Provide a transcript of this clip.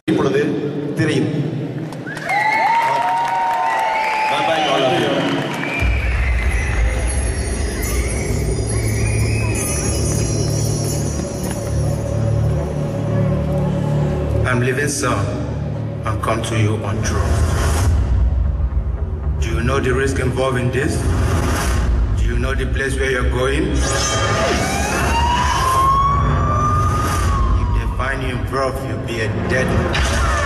இப்பொழுது திரையும். I'm leaving soon and come to you on trust. Do you know the risk involved in this? Do you know the place where you're going? If they find you involved, you'll be a dead man.